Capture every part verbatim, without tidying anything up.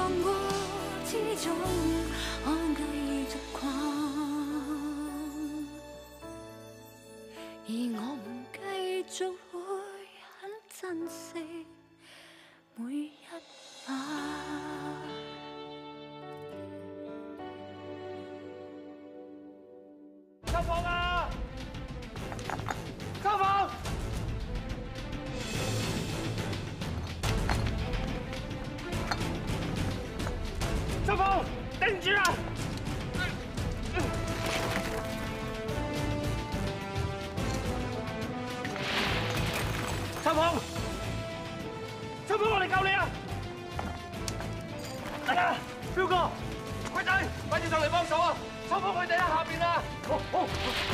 禍之中，我繼續狂，而我唔繼續會很珍惜每一晚。 秋鳳啊！秋鳳！秋鳳，頂住啊！秋鳳，秋鳳，我嚟救你啊！嚟啊，彪哥，鬼仔，快啲上嚟幫手啊！秋鳳佢哋喺下邊啊！好，好。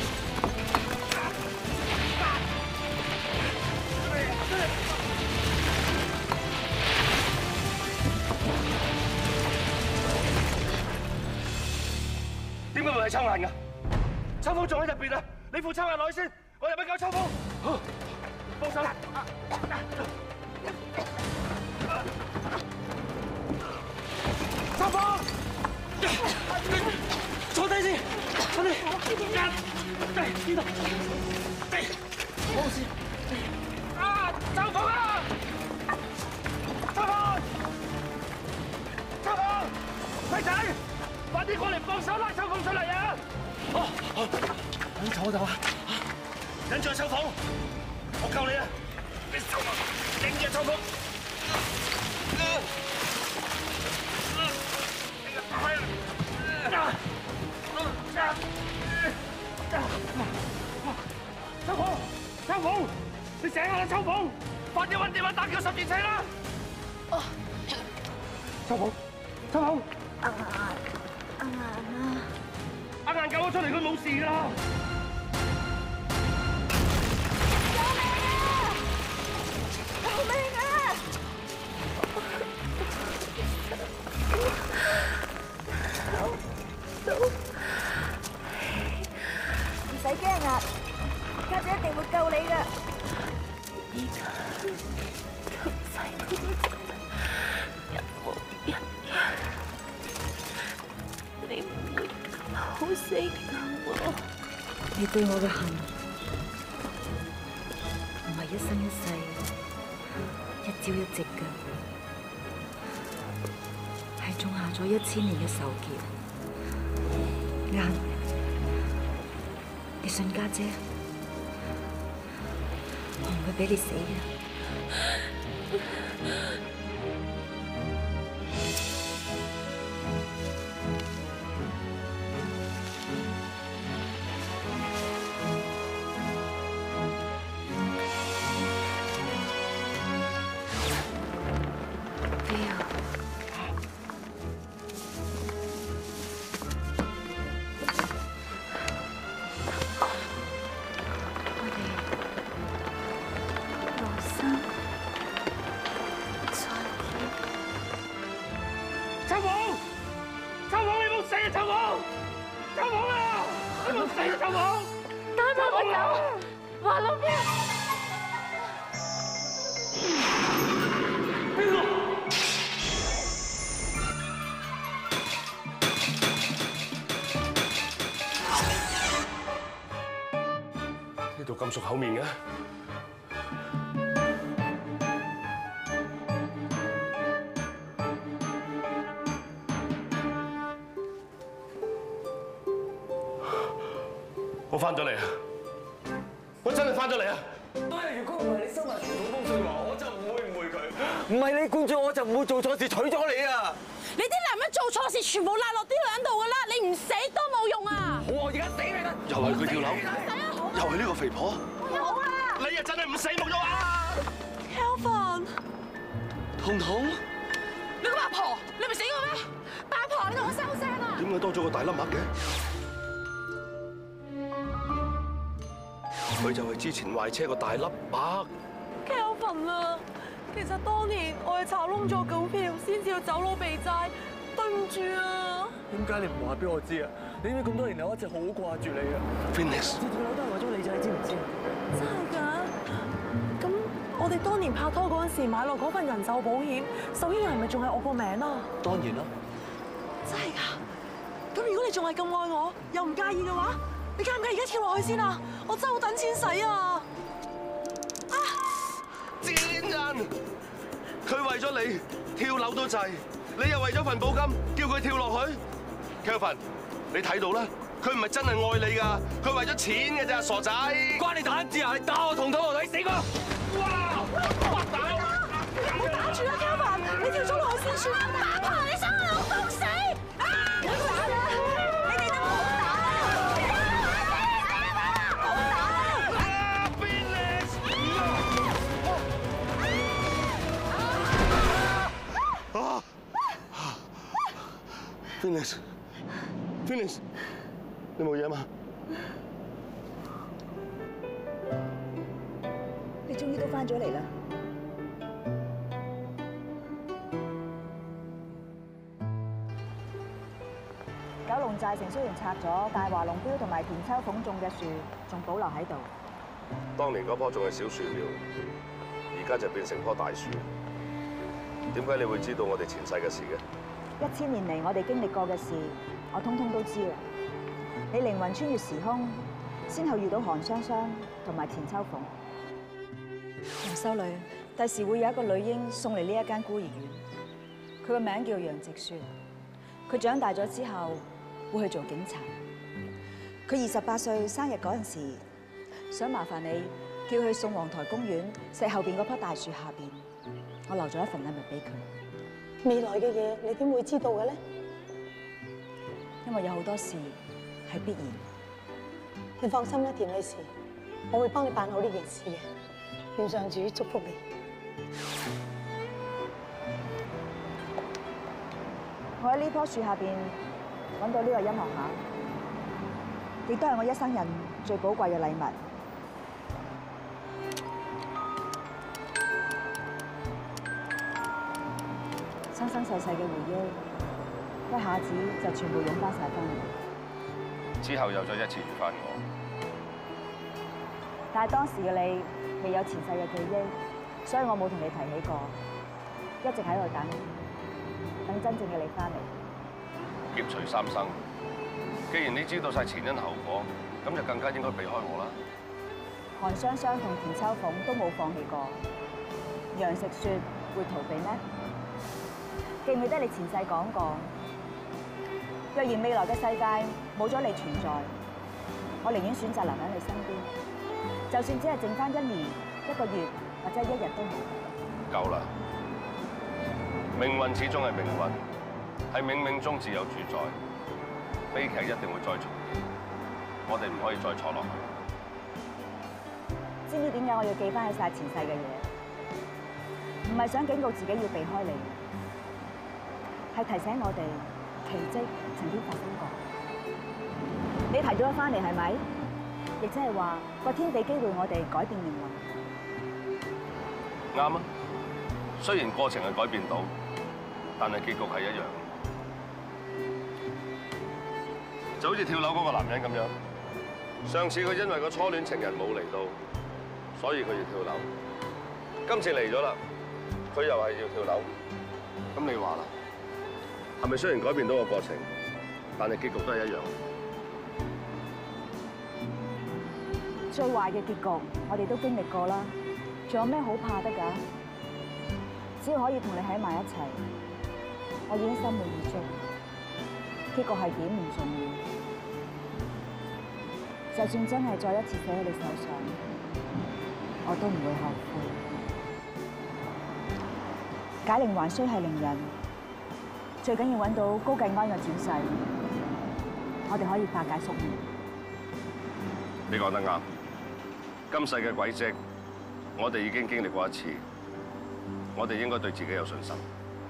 點解會係抽眼㗎？秋鳳仲喺入邊啊！你副抽眼落去先，我入去救秋鳳。好，幫手。秋鳳，坐低先，坐低。呢度。冇事。啊！秋鳳啊！秋鳳！秋鳳！輝仔！快啲過嚟幫手拉秋鳳出嚟啊！好，好，你坐就啊！忍住啊，秋鳳，我救你啊！你手啊，頂住秋鳳！秋鳳，秋鳳，你醒下啦，秋鳳，快啲搵電話打叫十字車啦！哦，秋鳳，秋鳳。阿顏，阿顏啊！阿顏救我出嚟，佢冇事啦！救命啊！救命啊！唔使驚啊，家姐一定會救你㗎。依家救晒佢哋，一模一樣。你唔會好死㗎我！你對我嘅恨唔係一生一世、一朝一夕㗎，係種下咗一千年嘅仇結。啱，你信家姐，我唔會俾你死嘅。呢度咁熟口面嘅，我翻咗嚟啊！我真係翻咗嚟啊！ 如果唔係你收埋傳統風水話，我就唔會誤會佢。唔係你灌咗我就唔會做錯事娶咗你啊！ 你啲男人做錯事全部賴落啲女人度㗎啦，你唔死都冇用啊！ 好啊，而家死你啦！ 又係佢跳樓，又係呢個肥婆。 好啦， 你啊真係唔死冇咗啊 Kelvin， 彤彤， 你個八婆，你咪死過咩？八婆，你同我收聲啊！ 點解多咗個大粒麥嘅？佢就係之前壞車個大粒麥。 Kelvin 啊，其實當年我係炒窿咗股票，先至要走佬避債，對唔住啊！ 點解你唔話俾我知啊？你知唔知咁多年嚟我一直好掛住你啊 Phoenix， 次跳樓都係為咗你啫，你知唔知啊？ 真係㗎？咁我哋當年拍拖嗰陣時買落嗰份人壽保險，受益人係咪仲係我個名啊？ 當然啦。 真係㗎？咁如果你仲係咁愛我，又唔介意嘅話，你介唔介意而家跳落去先啊？我真係好等錢使啊！啊！ 賤人！佢為咗你跳樓都制，你又為咗份保金叫佢跳落去 ？Kelvin， 你睇到啦，佢唔係真係愛你㗎，佢為咗錢嘅啫，傻仔！ 關你蛋事啊！你打我同肚我睇死我！ 哇！ 唔好打住啦 ，Kelvin， 你跳咗落去先算。八婆，你想我老公死？啊！唔好打啦！你哋都唔好打啦！唔好打啦！ Finish，Finish， 你冇嘢嘛？ 你終於都翻咗嚟啦！九龍寨城雖然拆咗，但係華龍標同埋田秋鳳種嘅樹仲保留喺度。 當年嗰棵仲係小樹苗，而家就變成棵大樹。點解你會知道我哋前世嘅事嘅？ 一千年嚟我哋經歷過嘅事，我通通都知啦。你靈魂穿越時空，先後遇到韓雙雙同埋田秋鳳。楊修女，第時會有一個女嬰送嚟呢一間孤兒院，佢個名叫楊直雪。佢長大咗之後會去做警察。佢二十八歲生日嗰陣時，想麻煩你叫佢送皇台公園石後邊嗰棵大樹下邊，我留咗一份禮物俾佢。 未來嘅嘢，你點會知道嘅咧？ 因為有好多事係必然。 你放心啦，田女士，我會幫你辦好呢件事嘅。願上主祝福你。 我喺呢棵樹下邊揾到呢個音樂盒，亦都係我一生人最寶貴嘅禮物。生生世世嘅回憶，一下子就全部湧翻晒翻嚟。 之後又再一次遇翻我， 但係當時嘅你未有前世嘅記憶，所以我冇同你提起過，一直喺度等，等真正嘅你翻嚟。 劫隨三生，既然你知道晒前因後果，咁就更加應該避開我啦。 韓雙雙同田秋鳳都冇放棄過，楊食雪會逃避咩？記唔記得你前世講過，若然未來嘅世界冇咗你存在，我寧願選擇留喺你身邊，就算只係剩翻一年、一個月或者一日都好。 夠啦，命運始終係命運，係冥冥中自有主宰，悲劇一定會再重現，我哋唔可以再錯落去。 知唔知點解我要記翻起晒前世嘅嘢？唔係想警告自己要避開你。係提醒我哋奇蹟曾經發生過。你提咗翻嚟係咪？亦即係話個天俾機會我哋改變命運。 啱啊！雖然過程係改變到，但係結局係一樣。就好似跳樓嗰個男人咁樣，上次佢因為個初戀情人冇嚟到，所以佢要跳樓。今次嚟咗啦，佢又係要跳樓。咁你話啦？係咪雖然改變到個過程，但係結局都係一樣？ 最壞嘅結局，我哋都經歷過啦，仲有咩好怕得㗎？只要可以同你喺埋一齊，我已經心滿意足。結局係點唔重要，就算真係再一次死喺你手上，我都唔會後悔。解鈴還須繫鈴人。最緊要揾到高繼安嘅轉世，我哋可以化解宿命。 你講得啱，今世嘅軌跡，我哋已經經歷過一次，我哋應該對自己有信心。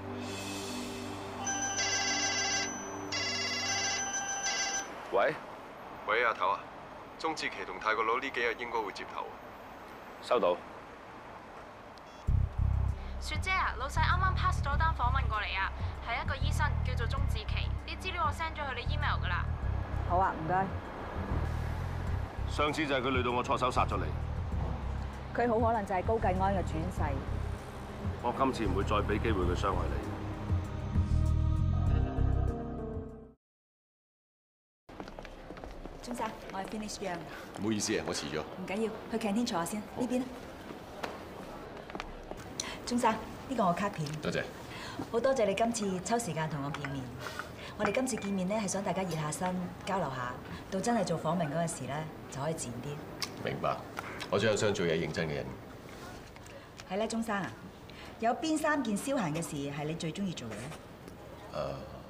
喂， 喂，阿頭啊，鍾志奇同泰國佬呢幾日應該會接頭。 收到。 雪姐啊，老細啱啱 pass 咗單訪問過嚟啊，係一個醫生叫做鍾志奇，啲資料我 send 咗去你 email 噶啦。 好啊，唔該。 上次就係佢累到我錯手殺咗你。 佢好可能就係高繼安嘅轉世。 我今次唔會再俾機會佢傷害你。 鐘生，我係 finish 樣。 唔好意思啊，我遲咗。 唔緊要，去 canteen 坐下先。呢邊啦。鐘生，呢個我卡片。 多謝。 好多謝你今次抽時間同我見面。我哋今次見面咧係想大家熱下身，交流下，到真係做訪問嗰陣時咧就可以自然啲。 明白。我最有想做嘢認真嘅人。 係咧，鐘生啊，有邊三件消閒嘅事係你最中意做嘅咧？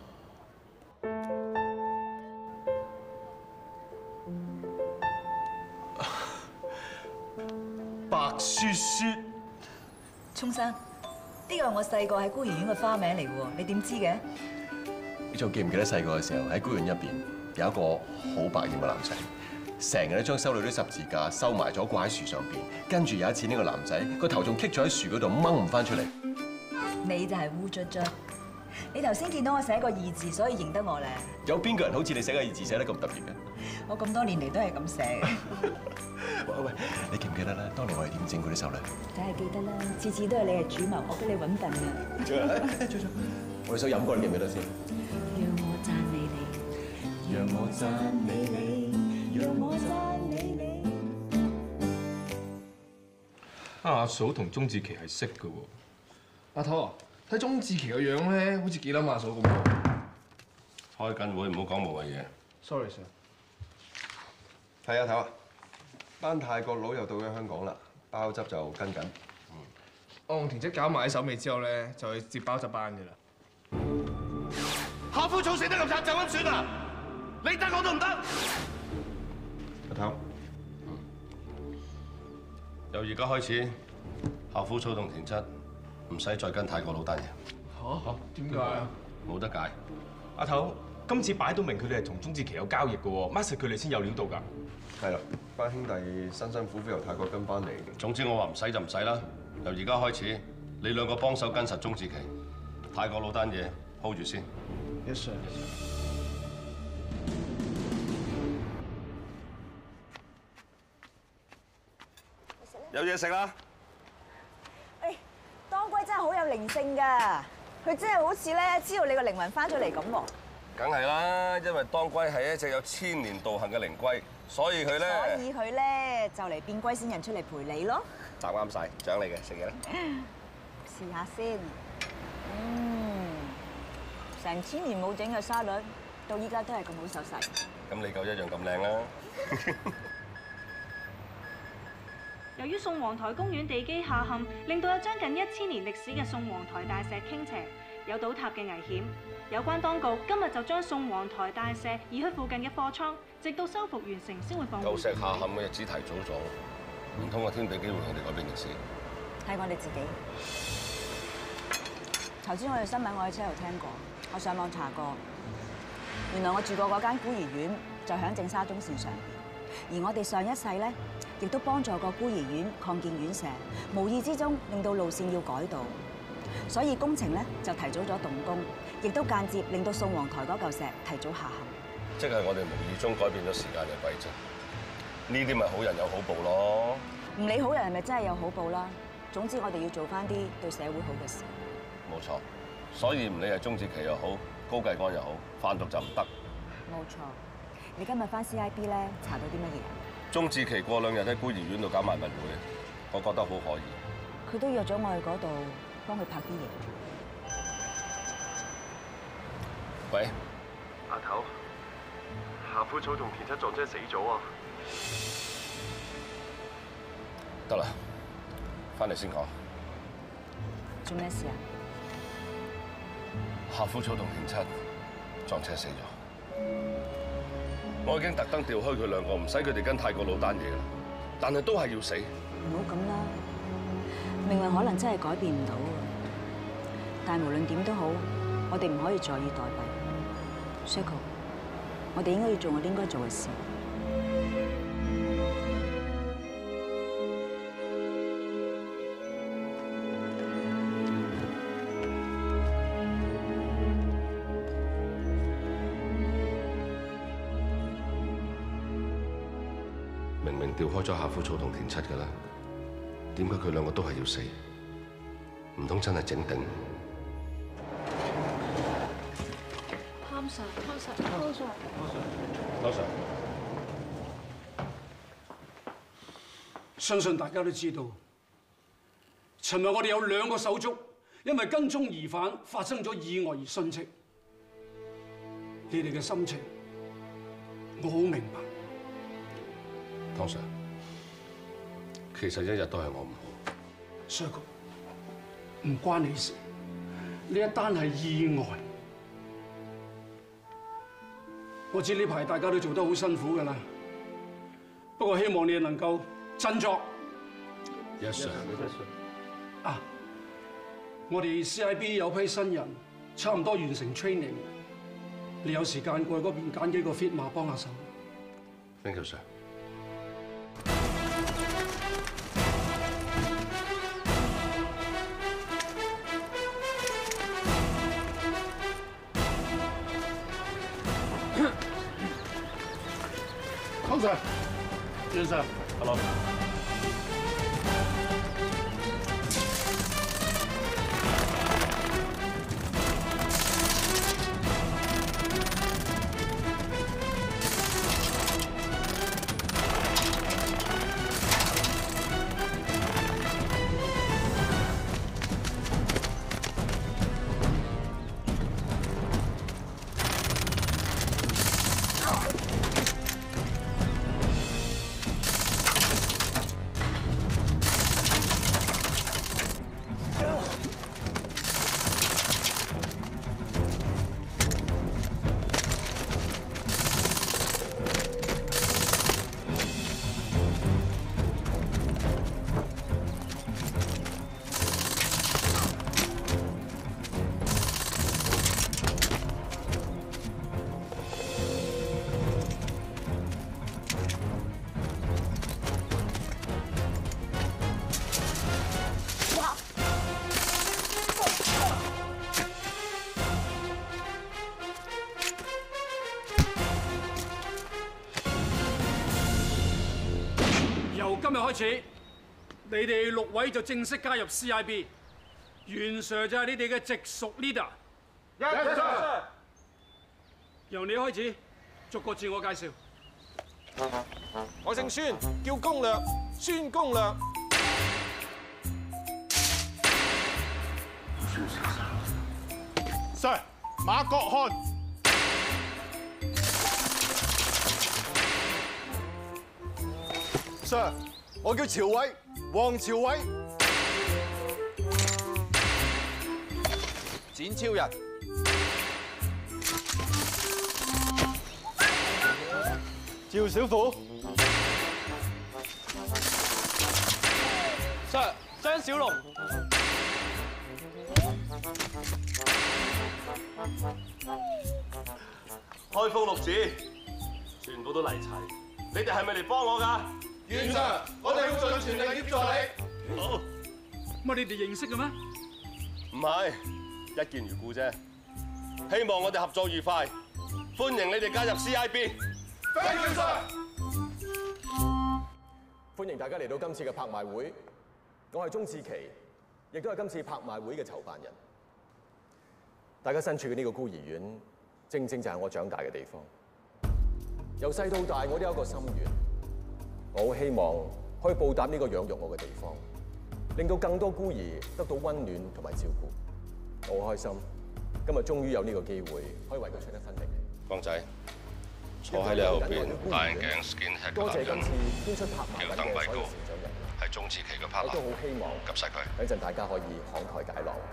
誒、白雪雪。 鐘生，呢個係我細個喺孤兒院嘅花名嚟嘅喎，你點知嘅？ 你仲記唔記得細個嘅時候喺孤兒院入邊有一個好百厭嘅男仔，成日都將修女啲十字架收埋咗掛喺樹上邊，跟住有一次呢個男仔個頭仲棘咗喺樹嗰度掹唔翻出嚟。 你就係烏卒卒。你頭先見到我寫個二字，所以認得我咧。 有邊個人好似你寫個二字寫得咁特別嘅？ 我咁多年嚟都係咁寫嘅。 喂喂，你記唔記得咧？當年我係點整嗰啲手咧？ 梗係記得啦，次次都係你係主謀，我俾你揾笨嘅。 做啦，做做。我哋想飲過，你記唔記得先？ 讓我讚美你，讓我讚美你，讓我讚美你。 阿嫂同鐘志琪係識嘅喎。阿頭啊，睇鐘志琪個樣咧，好似幾冧阿嫂咁喎。 開緊會，唔好講無謂嘢。 Sorry sir。 係啊，頭啊，班泰國佬又到咗香港啦，包汁就跟緊。嗯。 我同田姐搞埋喺手尾之後咧，就去接包汁班嘅啦。 夏枯草死得咁慘，就咁算啊！你得我都唔得。 阿頭。 由而家開始，夏枯草同田七唔使再跟泰國佬單嘢。 嚇？點解啊？ 冇得解。 阿頭，今次擺到明佢哋係同鐘志琪有交易嘅喎，乜實佢哋先有料到㗎？ 係啦，班兄弟辛辛苦苦由泰國跟翻嚟。 總之我話唔使就唔使啦。由而家開始，你兩個幫手跟實鐘志琪，泰國佬單嘢 hold 住先。 Yes sir。 有嘢食啦！ 誒，當歸真係好有靈性㗎，佢真係好似咧知道你個靈魂翻咗嚟咁喎。 梗係啦，因為當歸係一隻有千年道行嘅靈龜，所以佢咧， 所以佢咧就嚟變龜仙人出嚟陪你咯。 答啱晒，獎你嘅，食嘢啦。 試下先，嗯，成千年冇整嘅沙律，到依家都係咁好手勢。 咁你夠一樣咁靚啦。 由於宋皇台公園地基下陷，令到有將近一千年歷史嘅宋皇台大石傾斜，有倒塌嘅危險。有關當局今日就將宋皇台大石移去附近嘅貨倉，直到修復完成先會放。 舊石下陷嘅日子提早咗，唔通個天俾機會我哋改變歷史？ 係我哋自己。頭先我哋新聞我喺車度聽過，我上網查過，原來我住過嗰間孤兒院就響正沙中線上邊，而我哋上一世咧，亦都幫助過孤兒院擴建院舍，無意之中令到路線要改道，所以工程咧就提早咗動工，亦都間接令到宋皇台嗰嚿石提早下陷。 即係我哋無意中改變咗時間嘅軌跡，呢啲咪好人有好報咯。 唔理好人係咪真係有好報啦，總之我哋要做翻啲對社會好嘅事。 冇錯，所以唔理係鐘志琪又好，高繼安又好，販毒就唔得。 冇錯，你今日翻 C I B 咧查到啲乜嘢？ 鐘志琪過兩日喺孤兒院度搞賣物會，我覺得好可疑。 佢都約咗我去嗰度幫佢拍啲嘢。 喂， 阿頭，夏枯草同田七撞車死咗啊！ 得啦，翻嚟先講。 做咩事啊？ 夏枯草同田七撞車死咗，我已經特登調開佢兩個，唔使佢哋跟泰國佬單嘢啦。但係都係要死。 唔好咁啦，命運可能真係改變唔到啊！但係無論點都好，我哋唔可以坐以待斃。Circle， 我哋應該要做我哋應該做嘅事。 明明調開咗夏枯草同田七㗎啦， 點解佢兩個都係要死？唔通真係整定？ 湯 Sir， 湯 Sir， 湯 Sir， 湯 Sir， 相信大家都知道，尋日我哋有兩個手足因為跟蹤疑犯發生咗意外而殉職。你哋嘅心情，我好明白。 湯 Sir， 其實一日都係我唔好。 Sir哥，唔關你事，呢一單係意外。我知呢排大家都做得好辛苦㗎啦，不過希望你哋能夠振作。 Yes sir。 啊，我哋 C I B 有批新人，差唔多完成 training， 你有時間過去嗰邊揀幾個 fit 馬幫下手。 Thank you sir。 湯 Sir， 袁 Sir，Hello。由今日開始，你哋六位就正式加入 C I B。袁 Sir 就係你哋嘅直屬 leader。Yes sir。由你開始，逐個自我介紹。 我姓孫，叫攻略，孫攻略。Sir， 馬國漢。Sir， 我叫朝偉，黃朝偉。展超人。趙小虎。Sir， 張小龍。 開封六子，全部都嚟齊，你哋係咪嚟幫我㗎？ 袁 Sir， 我哋會盡全力協助你。 好。 乜你哋認識嘅咩？ 唔係，一見如故啫。希望我哋合作愉快，歡迎你哋加入 C I B。Thank you sir。 歡迎大家嚟到今次嘅拍賣會，我係鍾志奇，亦都係今次拍賣會嘅籌辦人。大家身處嘅呢個孤兒院，正正就係我長大嘅地方。由細到大，我都有一個心願。我好希望可以報答呢個養育我嘅地方，令到更多孤兒得到溫暖同埋照顧。我好開心，今日終於有呢個機會，可以為佢出一分力。 光仔，坐喺你後邊，戴眼鏡 skinhead 嘅男人，叫鄧偉高，係鍾志奇嘅 partner。 我都好希望及實佢。 等陣大家可以慷慨解囊。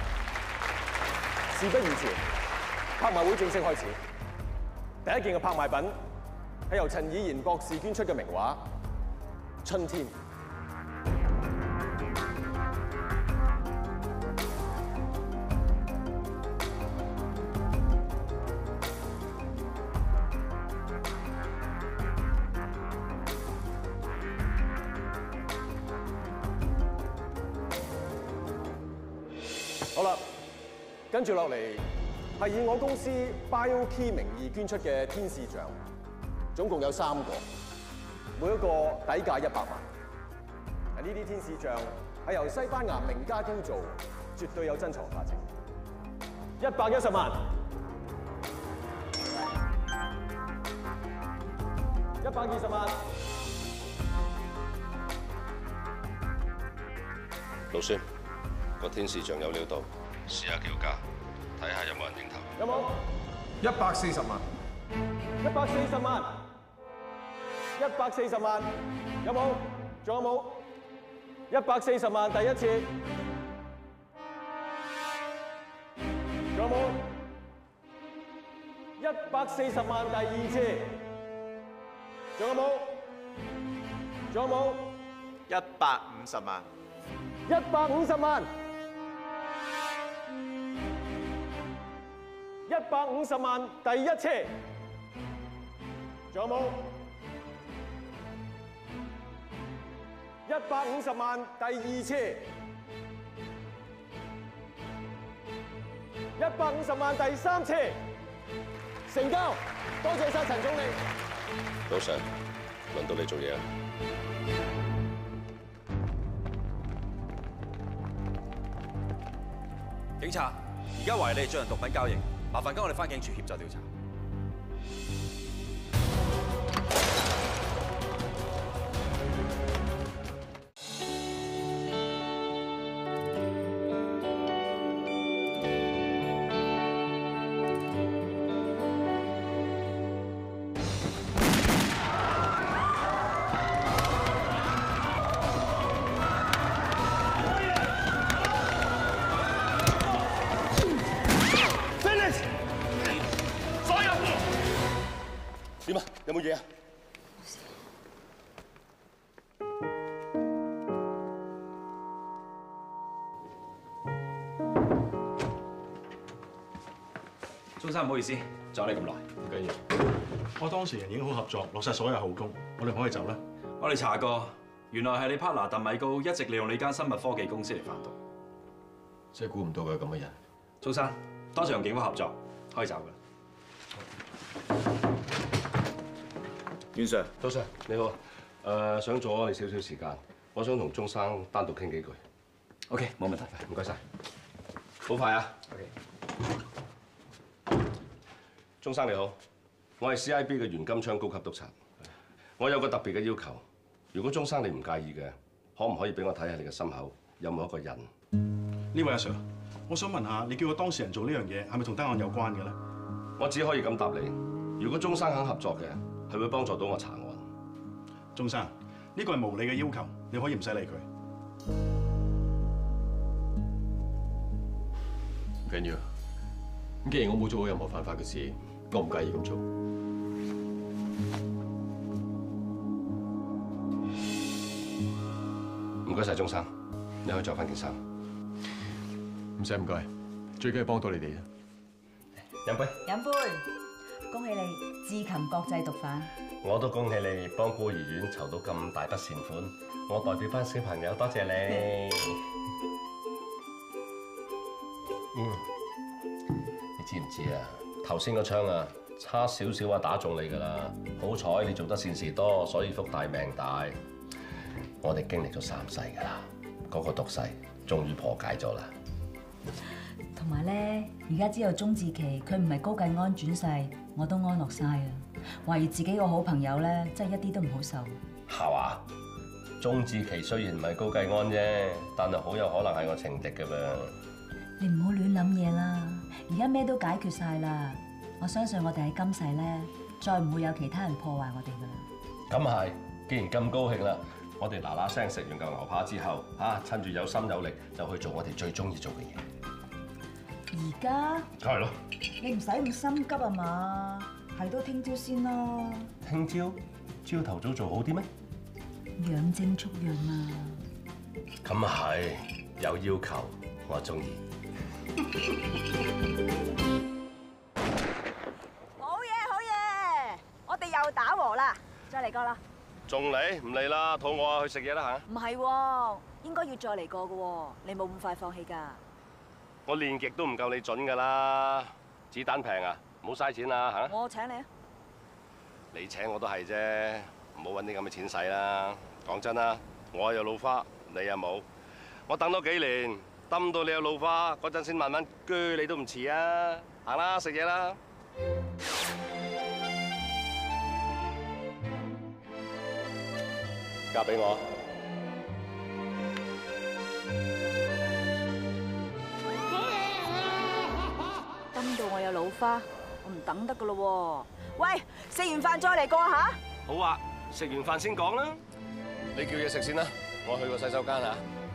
事不宜遲，拍賣會正式開始。第一件嘅拍賣品係由陳以賢博士捐出嘅名畫《春天》。好啦，跟住落嚟係以我公司 BioKey 名義捐出嘅天使獎，總共有三個，每一個底價一百萬。 呢啲天使像係由西班牙名家雕造，絕對有珍藏價值。一百一十萬，一百二十萬。 老孫，個天使像有料到，試下叫價，睇下有冇人認頭。 有冇？ 一百四十萬。 一百四十萬。一百四十萬。有冇？仲有冇？一百四十萬第一次。仲有冇？一百四十萬第二次。仲有冇？仲有冇？ 一百五十萬。 一百五十萬。一百五十萬第一次。仲有冇？一百五十萬第二次。一百五十萬第三次。成交，多謝晒陳總理。 老 Sir， 輪到你做嘢啦。 警察，而家懷疑你哋進行毒品交易，麻煩跟我哋返警署協助調查。 點啊？有冇嘢啊？ 中山唔好意思，阻你咁耐，唔緊要。 我當事人已經好合作，落晒所有口供，我哋可以走啦。 我哋查過，原來係你 partner 鄧米高一直利用你間生物科技公司嚟販毒， 真係估唔到佢咁嘅人。 中山，多謝同警方合作，可以走㗎。 袁 Sir， 杜 Sir， 你好。誒，想阻你少少時間，我想同鐘生單獨傾幾句。 OK， 冇問題， 唔該晒。好快啊 ！OK。鐘生你好，我係 C I B 嘅袁金昌高級督察。我有個特別嘅要求，如果鐘生你唔介意嘅，可唔可以俾我睇下你嘅心口有冇一個印？ 呢位阿 Sir， 我想問下，你叫個當事人做呢樣嘢係咪同單案有關嘅咧？ 我只可以咁答你。如果鐘生肯合作嘅，係會幫助到我查案。 鐘生，呢個係無理嘅要求，你可以唔使理佢。 唔緊要。咁既然我冇做過任何犯法嘅事，我唔介意咁做。 唔該晒，鐘生，你可以着翻件衫。 唔使唔該，最緊係幫到你哋啫。 飲杯。 飲杯。恭喜你智擒國際毒販。 我都恭喜你幫孤兒院籌到咁大筆善款，我代表班小朋友多謝你。嗯，你知唔知啊？頭先個槍啊，差少少啊打中你㗎啦。好彩你做得善事多，所以福大命大。我哋經歷咗三世㗎啦，嗰個毒誓終於破解咗啦。 同埋咧，而家知道鐘志琪佢唔係高繼安轉世，我都安樂晒啊！懷疑自己個好朋友咧，真係一啲都唔好受。 係嘛？鐘志琪雖然唔係高繼安啫，但係好有可能係我情敵㗎噃。 你唔好亂諗嘢啦！而家咩都解決晒啦，我相信我哋喺今世咧，再唔會有其他人破壞我哋噶啦。 咁係，既然咁高興啦，我哋嗱嗱聲食完嚿牛扒之後，嚇趁住有心有力，就去做我哋最中意做嘅嘢。 而家？ 梗係咯。 你唔使咁心急啊嘛，係都聽朝先咯。 聽朝？朝頭早做好啲咩？ 養精蓄銳啊！ 咁係，有要求，我中意。 好嘢，好嘢！我哋又打和啦，再嚟過啦。 仲嚟？唔嚟啦，肚餓啊，去食嘢啦嚇。 唔係喎，應該要再嚟過嘅喎，你冇咁快放棄㗎。 我練極都唔夠你準㗎啦，子彈平啊，唔好嘥錢啦嚇。 我請你啊！ 你請我都係啫，唔好揾啲咁嘅錢使啦。講真啦， 我有老花，你又冇。我等多幾年，揼到你有老花嗰陣先慢慢鋸你都唔遲啊！行啦，食嘢啦。嫁俾我。 揼到我有老花，我唔等得噶咯喎！喂，食完飯再嚟過下。 好啊，食完飯先講啦。你叫嘢食先啦，我去個洗手間啊。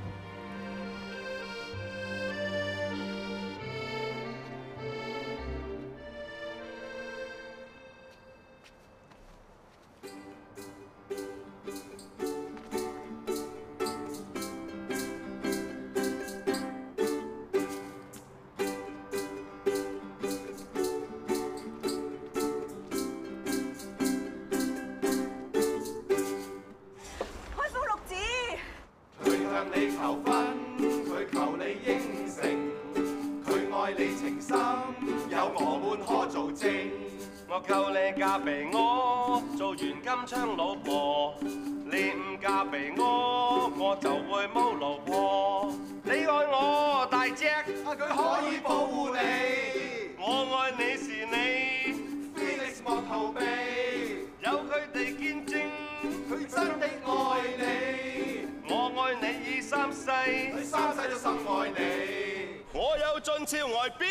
你求婚，佢求你應承，佢愛你情深，有我們可做證。 我求你嫁俾我，做袁金昌老婆。你唔嫁俾我，我就會冇老婆。你愛我大隻， 佢可以保護你。 我愛你是你 ，Felix 莫逃避。 有佢哋見證， 佢真的愛你。 我愛你已三世， 佢三世都深愛你。 我有俊俏外表，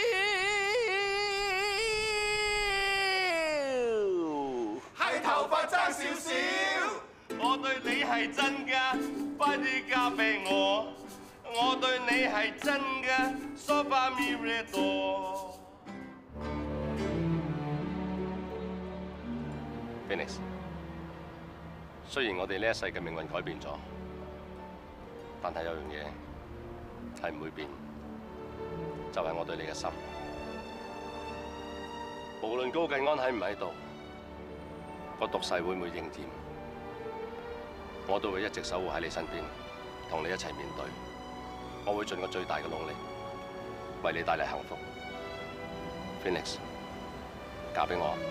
係頭髮爭少少。 我對你係真㗎，快啲嫁俾我。我對你係真㗎 ，so far me redo。Phoenix， 雖然我哋呢一世嘅命運改變咗。但係有樣嘢係唔會變，就係我對你嘅心。無論高繼安喺唔喺度，個毒誓會唔會應驗，我都會一直守護喺你身邊，同你一齊面對。我會盡我最大嘅努力，為你帶嚟幸福。Phoenix， 嫁俾我。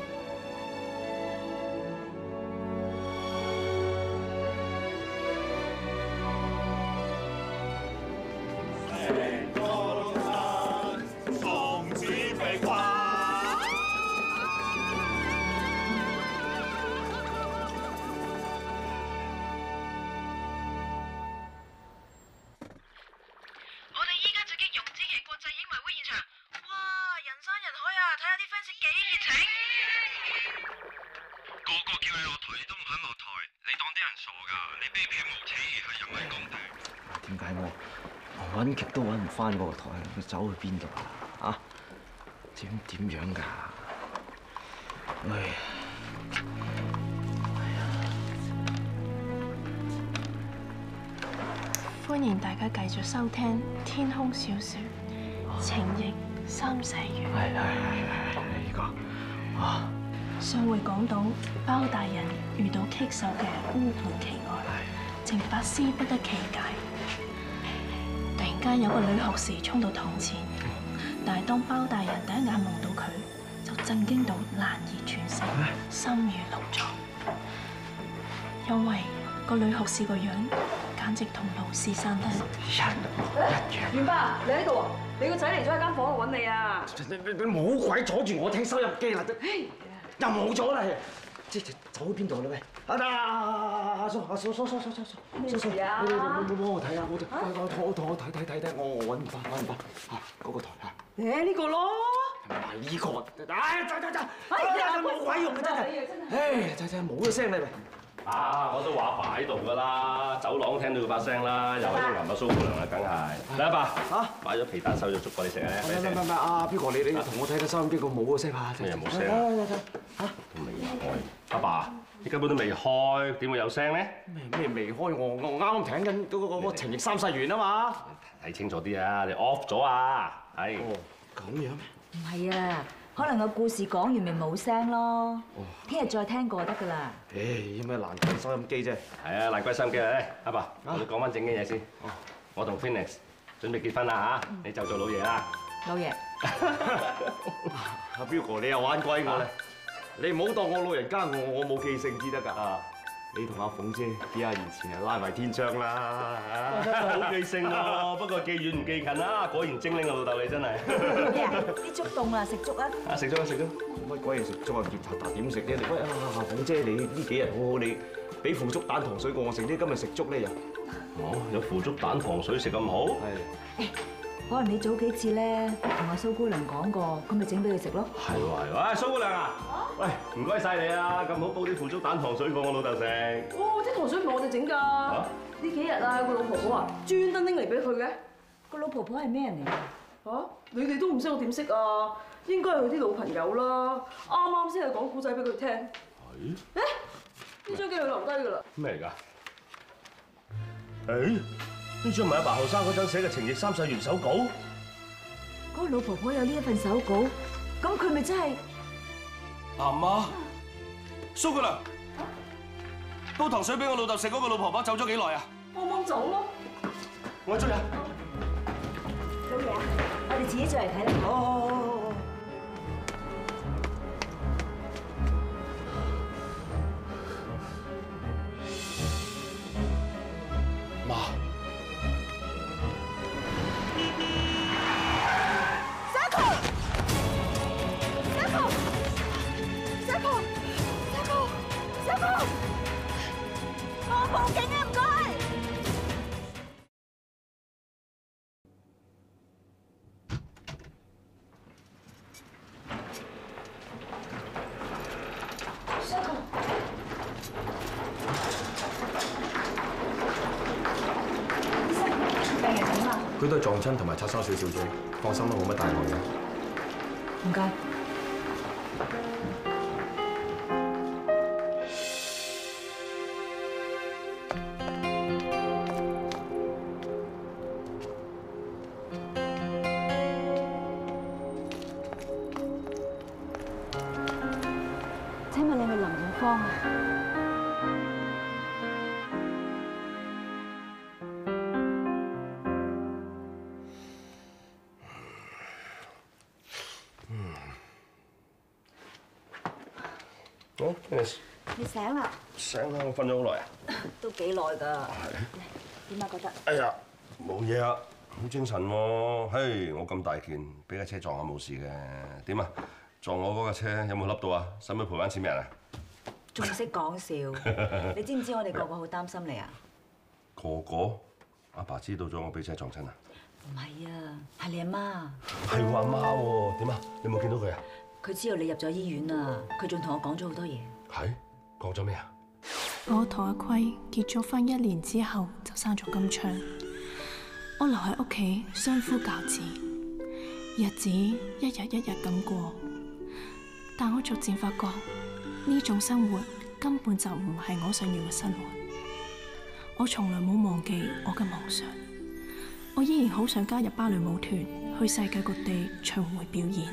點解我我揾極都揾唔翻嗰個台？佢走去邊度啊？啊？點點樣㗎？唉！ 歡迎大家繼續收聽《天空小說》，情譯三世緣。 係係係係呢個啊！ 上回講到包大人遇到棘手嘅烏盤奇案，正百思不得其解。突然間有個女學士衝到堂前，但係當包大人第一眼望到佢，就震驚到難以喘息，心如鹿撞。因為個女學士個樣簡直同老師生得一模一樣。 元爸，你喺度啊？你個仔嚟咗喺間房度揾你啊！ 你你你冇鬼阻住我聽收音機啦！又冇咗啦！即係走去邊度啦？喂！阿阿阿叔阿叔叔叔叔叔叔， 咩事啊？ 你你你幫我睇下，我我我同我睇睇睇睇，我我揾唔翻揾唔翻嚇嗰個台嚇。 誒呢個咯， 唔係呢個，唉走走走，哎呀冇鬼用嘅真係，唉真真冇咗聲啦喂。 啊！我都話擺喺度㗎啦，走廊聽到佢把聲啦，又係啲銀麥蘇姑娘啦，梗係。嚟阿爸嚇，買咗皮蛋瘦肉粥過你食啊！ 唔唔唔唔，阿邊個你你同我睇睇收音機個冇個聲嚇。 咩冇聲啊？嚇都未開。阿爸，你根本都未開，點會有聲咧？ 咩咩未開？我我啱啱聽緊嗰個嗰個情逆三世緣啊嘛。 睇清楚啲啊！你 off 咗啊？係。 哦，咁樣咩？ 唔係啊。可能個故事講完咪冇聲咯，聽日再聽過就得㗎啦。 誒，有咩難聽收音機啫？ 係啊，難怪收音機咧，阿爸，我哋講翻正經嘢先。我同 Phoenix 準備結婚啦嚇，你就做老爺啦。 老爺。 阿彪哥，你又玩鬼我咧？你唔好當我老人家，我我冇記性至得㗎。 你同阿鳳姐幾廿年前係拉埋天窗啦嚇！ 真係好記性喎，不過記遠唔記近啦，果然精靈啊老豆你真係。 咩啊？啲粥凍啦，食粥啊！ 啊食粥食粥， 乜鬼嘢食粥啊？熱騰騰點食啫？你喂啊鳳姐，你呢幾日好好，你俾腐竹蛋糖水過我食啲，今日食粥咧又。 哦，有腐竹蛋糖水食咁好？ 係。 可能你早幾次咧同阿蘇姑娘講過，咁咪整俾佢食咯。 係喎係喎，啊蘇姑娘啊，喂唔該晒你啊，咁好煲啲腐竹蛋糖水過我老豆食。 哦，啲糖水唔係我哋整㗎。呢幾日啊，個老婆婆啊，專登拎嚟俾佢嘅。 個老婆婆係咩人嚟㗎？ 嚇，你哋都唔識我點識啊？應該係佢啲老朋友啦。啱啱先係講古仔俾佢聽。係。誒，呢張機佢留低㗎啦。 咩嚟㗎？誒？呢張唔係阿爸後生嗰陣寫嘅《情逆三世元手稿》？ 嗰個老婆婆有呢一份手稿，咁佢咪真係阿媽？蘇姑娘，煲糖水俾我老豆食嗰個老婆婆走咗幾耐啊？ 啱啱走咯。 我追人。 老爺啊，我哋自己再嚟睇啦。好好好好好。 媽。 報警啊！唔該。 病人點啊？ 佢都係撞親同埋擦傷少少啫，放心啦，冇乜大礙嘅。 唔該。請問你係咪林永芳啊？ 好，你你醒啦？ 醒啦，我瞓咗好耐啊。 都幾耐㗎。點啊？覺得？ 哎呀，冇嘢啊，好精神喎。嘿，我咁大件，俾架車撞下冇事嘅。點啊？撞我嗰架車有冇笠到啊？使唔使賠翻錢俾人啊？ 仲識講笑？你知唔知我哋個個好擔心你啊？ 個個？阿爸知道咗我俾車撞親啊？ 唔係啊，係你阿媽。 係我阿媽喎，點啊？你有冇見到佢啊？ 佢知道你入咗醫院啊，佢仲同我講咗好多嘢。 係？講咗咩啊？ 我同阿輝結咗婚一年之後就生咗金昌，我留喺屋企相夫教子，日子一日一日咁過。但我逐漸發覺呢種生活根本就唔係我想要嘅生活。我從來冇忘記我嘅夢想，我依然好想加入芭蕾舞團，去世界各地巡迴表演。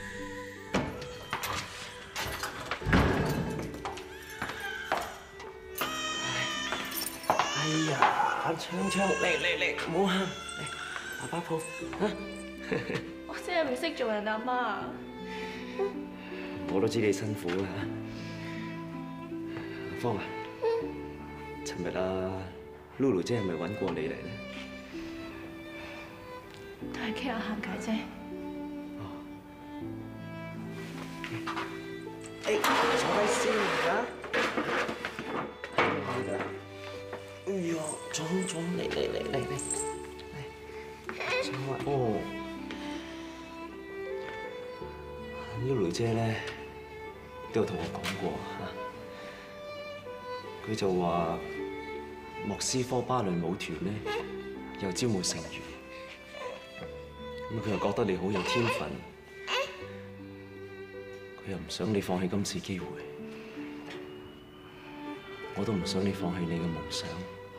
哎呀，昌昌，嚟嚟嚟，唔好喊，嚟，爸爸抱，啊！ 我真係唔識做人阿媽。 我都知你辛苦啦，阿芳啊，尋日啊，Lulu 姐係咪揾過你嚟咧？ 都係傾下閒偈啫。 誒，坐低先嚇。哎呀，坐坐嚟嚟嚟嚟嚟，坐啊！哦，Lulu 姐咧都有同我講過嚇，佢就話莫斯科芭蕾舞團咧又招募成員，咁佢又覺得你好有天分，佢又唔想你放棄今次機會，我都唔想你放棄你嘅夢想。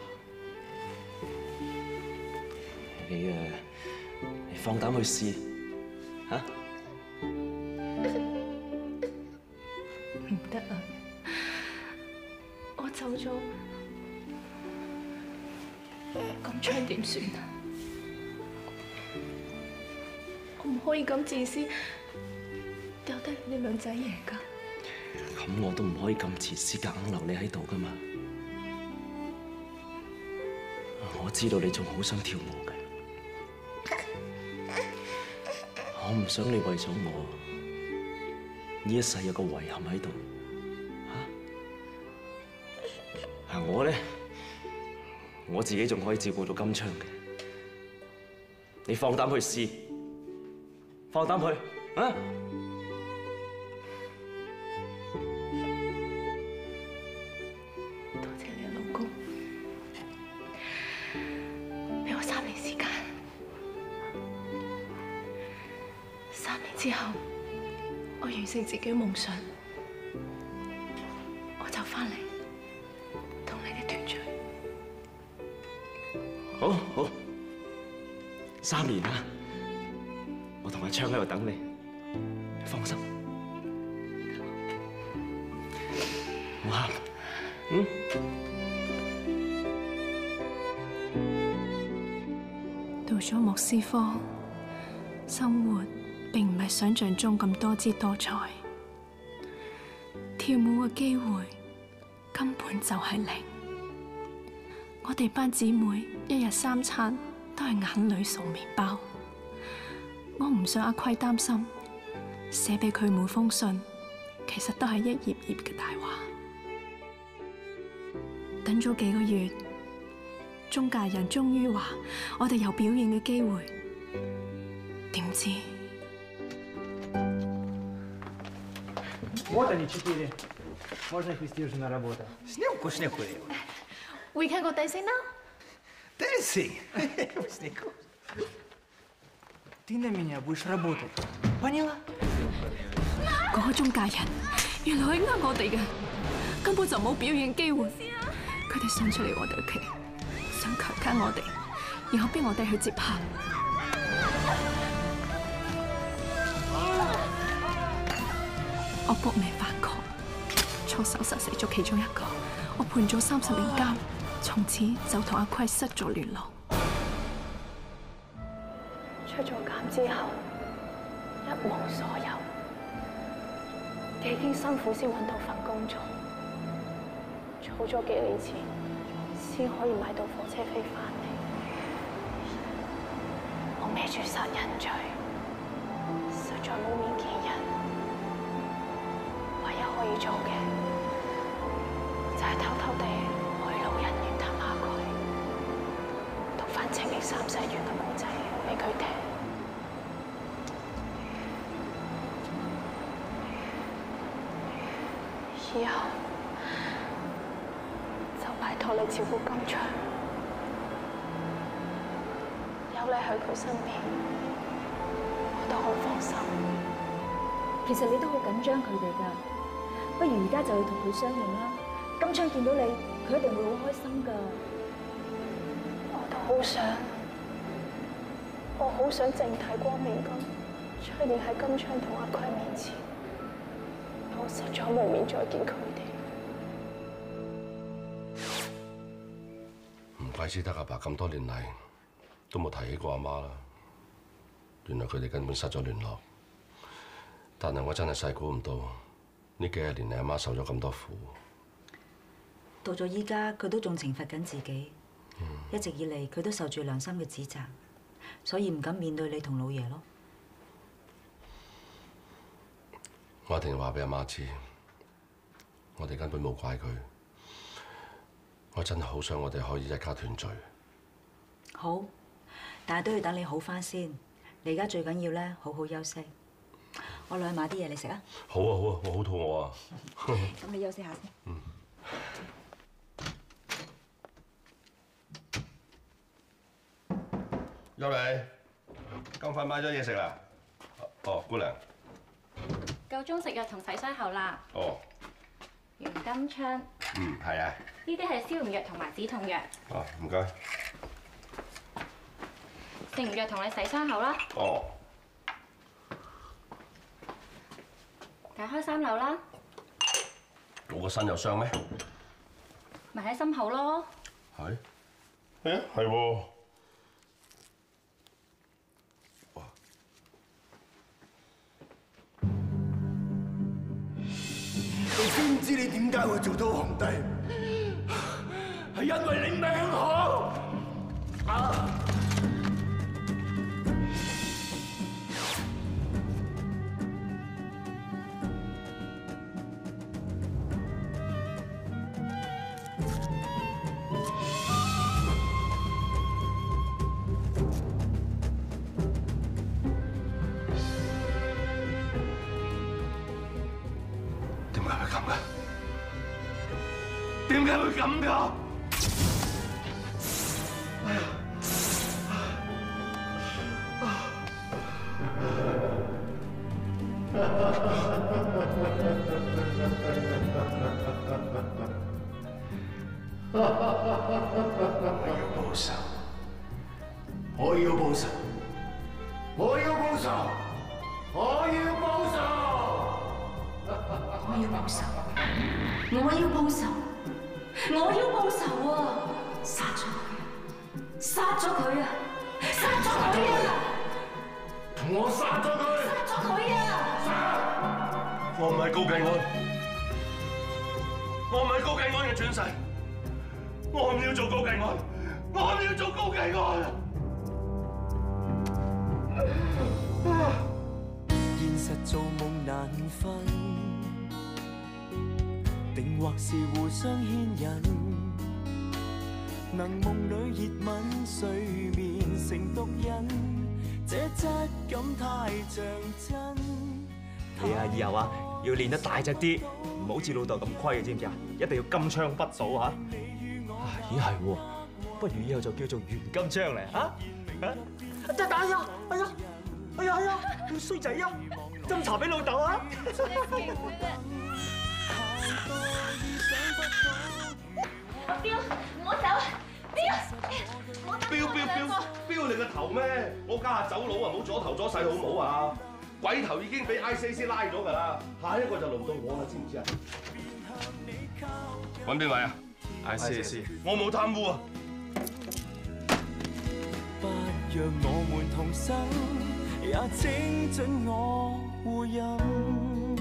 你誒，你放膽去試嚇。 唔得啊！我走咗，咁昌點算啊？我唔可以咁自私，丟低你兩仔爺㗎。 咁我都唔可以咁自私，夾硬留你喺度㗎嘛。 我知道你仲好想跳舞嘅，我唔想你為咗我呢一世有個遺憾喺度。嚇！我咧，我自己仲可以照顧到金昌嘅，你放膽去試，放膽去啊！ 多謝你老公，俾我三年時間，三年之後我完成自己嘅夢想，我就翻嚟同你哋團聚。 好好，三年啦，我同阿昌喺度等你，你放心。唔喊，嗯。 到咗莫斯科，生活並唔係想象中咁多姿多彩，跳舞嘅機會根本就係零。我哋班姊妹一日三餐都係眼淚送麵包。我唔想阿虧擔心，寫俾佢每封信其實都係一頁頁嘅大話。等咗幾個月，中介人終於話我哋有表演嘅機會，點知 Вот они, четыре. Можно их вести уже на работу. Снегу, снегу. We can go dancing now? Dancing? Снегу. Ты на меня будешь работать. Поняла? 嗰個中介人原來係呃我哋嘅，根本就冇表演機會。佢哋想出嚟我哋屋企，想強姦我哋，然後逼我哋去接客。我搏命反抗，錯手殺死咗其中一個，我判咗三十年監，從此就同阿虧失咗聯絡。出咗監之後，一無所有，幾經辛苦先揾到份工做，儲咗幾年錢，先可以買到火車飛翻嚟。我孭住殺人罪，實在冇面見人。唯一可以做嘅就係偷偷地去老人院探下佢，讀翻情義三世緣嘅故仔俾佢聽。以後就拜託你照顧金昌，有你喺佢身邊，我都好放心。 其實你都好緊張佢哋㗎，不如而家就去同佢相認啦。金昌見到你，佢一定會好開心㗎。 我都好想，我好想正大光明咁出現喺金昌同阿虧面前。我實在無面再見佢哋。 唔怪之得阿爸咁多年嚟都冇提起過阿媽啦。原來佢哋根本失咗聯絡。但係我真係細估唔到，呢幾廿年你阿媽受咗咁多苦。 到咗依家，佢都仲懲罰緊自己。嗯、一直以嚟，佢都受住良心嘅指責，所以唔敢面對你同老爺咯。 我一定要話俾阿媽知，我哋根本冇怪佢。我真係好想我哋可以一家團聚。 好，但係都要等你好返先。你而家最緊要咧，好好休息。我落去買啲嘢你食啊！ 好啊好啊，我好肚餓啊！ 咁你休息下先。 嗯。優麗，咁快買咗嘢食啦？哦，姑娘。 夠鐘食藥同洗傷後啦。 哦。 袁金昌。 嗯，係啊。 呢啲係消炎藥同埋止痛藥。 哦，唔該。 食完藥同你洗傷後啦。 哦。 解開三樓啦。 我個身有傷咩？ 咪喺心口咯。 係。誒，係喎。 你知唔知你點解會做到皇帝？係因為你命好。 嘅？點解會咁㗎？我要報仇！我要報仇！我要報仇！我要報仇！ 我要報仇！我要報仇啊！殺咗佢！殺咗佢啊！殺咗佢啊！ 我殺咗佢！ 殺咗佢啊！ 殺！我唔係高繼安，我唔係高繼安嘅轉世，我唔要做高繼安，我唔要做高繼安。 現實做夢難分，定或是互相牽引。能夢裏熱吻，睡眠成毒癮，這質感太像真。 你啊，以後啊要練得大隻啲，唔好好似老豆咁虧嘅，知唔知啊？一定要金槍不倒嚇。咦係喎，不如以後就叫做袁金槍嚟嚇。 真係打呀！哎呀！哎呀哎呀！衰仔啊！斟茶俾老豆啊！ 阿彪，唔好走！彪， 彪彪彪彪你個頭咩？我家下走佬啊，唔好阻頭阻勢好唔好啊？鬼頭已經俾 I C C 拉咗㗎啦，下一個就輪到我啦，知唔知啊？揾邊位啊 ？I C C， 我冇貪污啊！ 不讓我們同生，也請准我護蔭。